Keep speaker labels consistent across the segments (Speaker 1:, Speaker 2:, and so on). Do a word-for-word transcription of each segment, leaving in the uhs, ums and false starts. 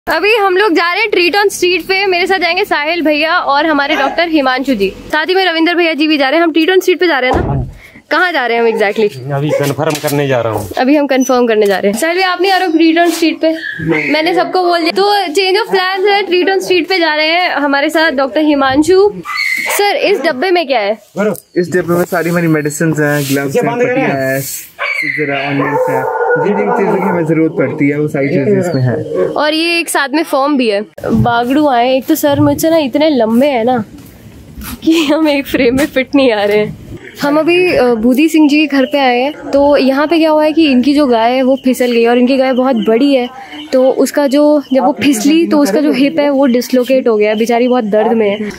Speaker 1: अभी हम लोग जा रहे हैं ट्रीट ऑन स्ट्रीट पे। मेरे साथ जाएंगे साहिल भैया और हमारे डॉक्टर हिमांशु जी, साथ ही में रविंदर भैया जी भी जा रहे हैं। हम ट्रीट ऑन स्ट्रीट पे जा रहे हैं ना, कहाँ जा रहे हैं हम एग्जैक्टली exactly?
Speaker 2: अभी कंफर्म करने जा रहा हूँ।
Speaker 1: अभी हम कंफर्म करने जा रहे हैं। साहिल भैया आप नहीं आ रहे हो ट्रीट ऑन स्ट्रीट पे? मैंने सबको बोल दिया तो चेंज ऑफ प्लान है। ट्रीट ऑन स्ट्रीट पे जा रहे हैं हमारे साथ डॉक्टर हिमांशु। सर इस डब्बे में क्या है?
Speaker 3: इस डब्बे में सारी हमारी मेडिसिन है, ग्लव्स है, पट्टियां है, सिजर है, ऑनियंस है, जिन जिन चीजों की हमें जरूरत पड़ती है वो सारी चीजें इसमें है।
Speaker 1: और ये एक साथ में फॉर्म भी है। बागड़ू आए, एक तो सर मुझसे ना इतने लंबे हैं ना कि हम एक फ्रेम में फिट नहीं आ रहे हैं। हम अभी बूदी सिंह जी के घर पे आए हैं। तो यहाँ पे क्या हुआ है कि इनकी जो गाय है वो फिसल गई और इनकी गाय बहुत बड़ी है। तो उसका जो जब वो फिसली तो उसका जो हिप है वो डिसलोकेट हो गया। बेचारी बहुत दर्द में है।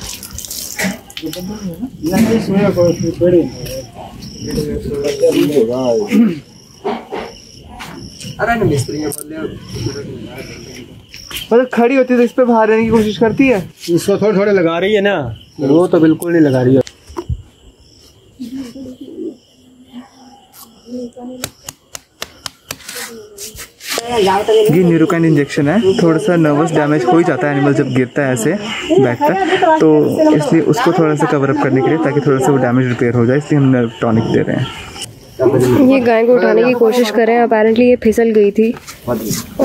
Speaker 3: मतलब खड़ी होती है तो इस पे बाहर रहने की कोशिश करती है।
Speaker 2: इसको थोड़े थोड़े लगा रही है ना, वो तो बिल्कुल नहीं लगा रही है।
Speaker 3: ये न्यूरोकाइन इंजेक्शन है। थोड़ा सा नर्वस डैमेज हो ही जाता है एनिमल जब गिरता है ऐसे बैक पर, तो इसलिए उसको थोड़ा सा कवर अप करने के लिए, ताकि थोड़ा सा वो डैमेज रिपेयर हो जाए, इसलिए हम नर्व टॉनिक दे रहे हैं।
Speaker 1: ये गाय को उठाने की कोशिश कर रहे हैं। अपेरेंटली ये फिसल गई थी और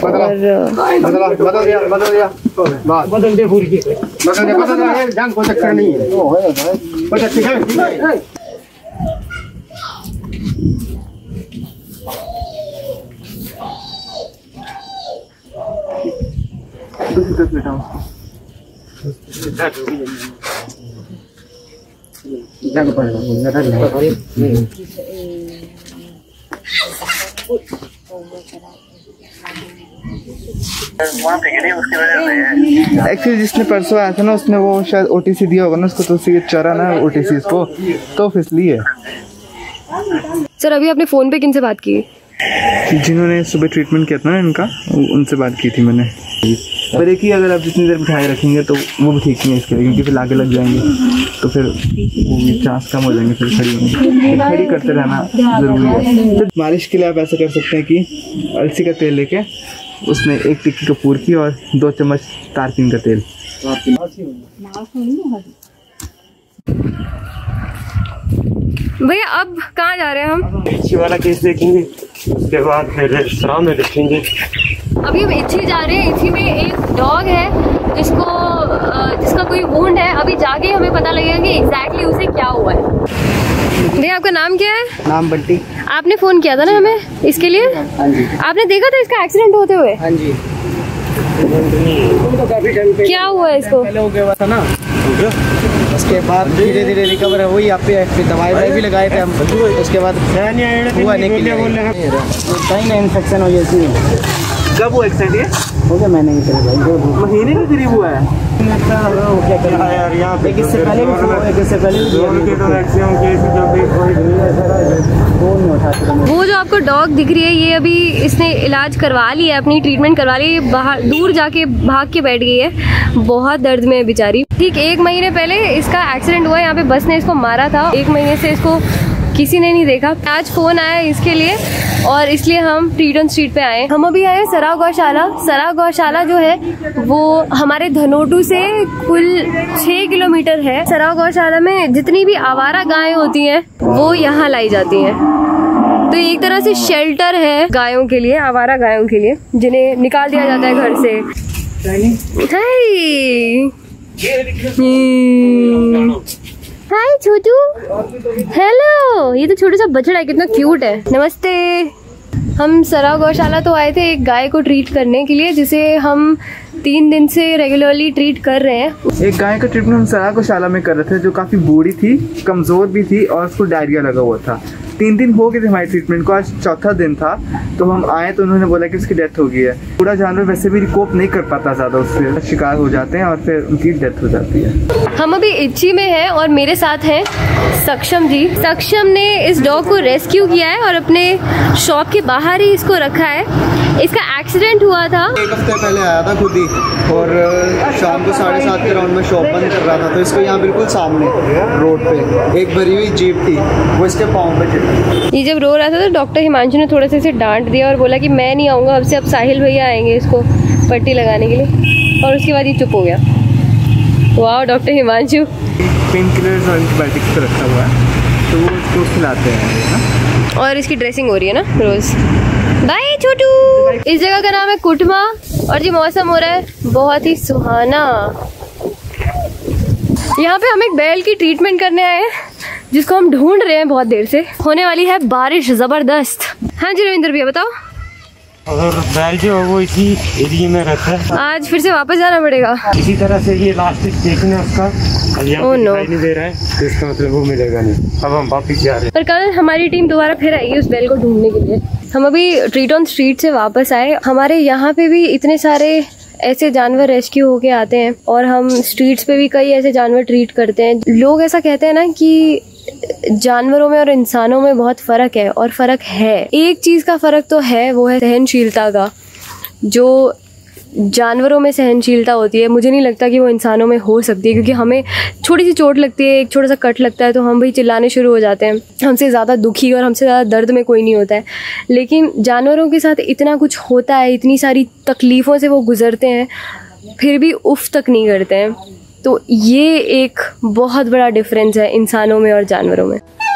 Speaker 3: एक्चुअली जिसने परसों आया था ना, उसने वो शायद ओटीसी दिया होगा ना उसको, तो उसी चरा ना ओटीसी इसको, तो फिसली है।
Speaker 1: सर अभी आपने फोन पे किनसे बात की?
Speaker 3: जिन्होंने सुबह ट्रीटमेंट किया था ना इनका, उनसे बात की थी मैंने। पर एक ही अगर आप जितनी देर बिठाए रखेंगे तो वो भी ठीक नहीं है इसके लिए, क्योंकि फिर आगे लग जाएंगे तो फिर वो भी चांस कम हो जाएंगे, फिर खड़ी होंगे। खड़ी करते रहना जरूरी है। तो मालिश के लिए आप ऐसा कर सकते हैं कि अलसी का तेल लेके उसमें एक टिक्की कपूर की और दो चम्मच तारपीन का तेल।
Speaker 1: भैया अब कहाँ जा रहे हैं हम?
Speaker 2: इच्छी वाला केस देखेंगे, उसके बाद फिर सराव में देखेंगे।
Speaker 1: अभी हम इच्छी जा रहे हैं। इच्छी में एक डॉग है जिसको जिसका कोई वुंड है। अभी जाके हमें पता लगेगा कि एग्जैक्टली उसे क्या हुआ है। भैया आपका नाम क्या है?
Speaker 3: नाम बंटी।
Speaker 1: आपने फोन किया था ना हमें इसके लिए?
Speaker 3: हाँ जी।
Speaker 1: आपने देखा था इसका एक्सीडेंट होते हुए?
Speaker 3: हाँ जी।
Speaker 1: क्या हुआ है इसको?
Speaker 3: पहले हो गया था ना, उसके बाद धीरे धीरे रिकवर है। वही आप पे दवाई वाई भी लगाए थे हम, उसके बाद हुआ नहीं कि इन्फेक्शन हो गई। कब हुआ एक्सीडेंट? ये हो गया महीने के करीब, महीने के करीब हुआ है।
Speaker 2: यार यहाँ पे
Speaker 3: इससे पहले भी इससे पहले
Speaker 1: वो जो आपको डॉग दिख रही है, ये अभी इसने इलाज करवा लिया है, अपनी ट्रीटमेंट करवा ली है। बाहर दूर जाके भाग के बैठ गई है, बहुत दर्द में है बेचारी। ठीक एक महीने पहले इसका एक्सीडेंट हुआ, यहाँ पे बस ने इसको मारा था। एक महीने से इसको किसी ने नहीं देखा। आज फोन आया इसके लिए और इसलिए हम ट्रीट ऑन स्ट्रीट पे आए। हम अभी आए सराव गौशाला। सराव गौशाला जो है वो हमारे धनोटू से कुल छह किलोमीटर है। सराव गौशाला में जितनी भी आवारा गायें होती हैं वो यहाँ लाई जाती हैं। तो एक तरह से शेल्टर है गायों के लिए, आवारा गायों के लिए, जिन्हें निकाल दिया जाता है घर से। Hi Chhotu, hello. ये तो छोटा सा बछड़ा है, कितना क्यूट है। नमस्ते। हम सराव गौशाला तो आए थे एक गाय को ट्रीट करने के लिए, जिसे हम तीन दिन से रेगुलरली ट्रीट कर रहे हैं।
Speaker 3: एक गाय का ट्रीटमेंट हम सराव गौशाला में कर रहे थे, जो काफी बूढ़ी थी, कमजोर भी थी और उसको डायरिया लगा हुआ था। तीन दिन हो गए थे हमारे ट्रीटमेंट को, आज चौथा दिन था। तो हम आए तो उन्होंने बोला कि उसकी डेथ हो गई है। पूरा जानवर वैसे भी कोप नहीं कर पाता ज्यादा, उससे शिकार हो जाते हैं और फिर उनकी डेथ हो जाती है।
Speaker 1: हम अभी इच्छी में हैं और मेरे साथ हैं सक्षम जी। सक्षम ने इस डॉग को रेस्क्यू किया है और अपने शॉप के बाहर ही इसको रखा है। इसका एक्सीडेंट हुआ था
Speaker 4: एक हफ्ते पहले, आया था खुद ही, और शाम को साढ़े सात के राउंड में शॉप बंद कर रहा था। तो इसको यहाँ बिल्कुल सामने रोड पे एक भरी हुई जीप थी, वो इसके पाँव पे चिपकी।
Speaker 1: ये जब रो रहा था तो डॉक्टर हिमांशु ने थोड़ा सा इसे डांट दिया और बोला कि मैं नहीं आऊँगा अब से, अब साहिल भैया आएंगे इसको पट्टी लगाने के लिए, और उसके बाद ये चुप हो गया। वाह डॉक्टर हिमांशु।
Speaker 3: पेन किलर्स और एंटीबायोटिक्स तो रखा हुआ है, तो वो उसको खिलाते हैं ना।
Speaker 1: और इसकी ड्रेसिंग हो रही है ना रोज। बाय छोटू। इस जगह का नाम है कुटमा, और जी मौसम हो रहा है बहुत ही सुहाना। यहाँ पे हम एक बैल की ट्रीटमेंट करने आए हैं, जिसको हम ढूंढ रहे हैं बहुत देर से। होने वाली है बारिश जबरदस्त। हाँ जी रविंद्र भैया बताओ।
Speaker 2: और बैल जो है वो इसी एरिया में रहता है।
Speaker 1: आज फिर से वापस जाना पड़ेगा।
Speaker 2: इसी तरह से ये लास्ट स्टेशन है उसका,
Speaker 1: Oh no.
Speaker 2: दिखाई नहीं दे रहा है, तो इसका मतलब वो मिलेगा नहीं। अब हम वापस जा रहे हैं।
Speaker 1: पर कल हमारी टीम दोबारा फिर आएगी उस बैल को ढूंढने के लिए। हम अभी ट्रीट ऑन स्ट्रीट से वापस आए। हमारे यहाँ पे भी इतने सारे ऐसे जानवर रेस्क्यू होके आते हैं, और हम स्ट्रीट्स पे भी कई ऐसे जानवर ट्रीट करते हैं। लोग ऐसा कहते हैं ना कि जानवरों में और इंसानों में बहुत फ़र्क है, और फ़र्क है। एक चीज़ का फ़र्क तो है, वो है सहनशीलता का। जो जानवरों में सहनशीलता होती है, मुझे नहीं लगता कि वो इंसानों में हो सकती है, क्योंकि हमें छोटी सी चोट लगती है, एक छोटा सा कट लगता है, तो हम भी चिल्लाने शुरू हो जाते हैं। हमसे ज़्यादा दुखी और हमसे ज़्यादा दर्द में कोई नहीं होता है। लेकिन जानवरों के साथ इतना कुछ होता है, इतनी सारी तकलीफ़ों से वो गुज़रते हैं, फिर भी उफ तक नहीं करते हैं। तो ये एक बहुत बड़ा डिफरेंस है इंसानों में और जानवरों में।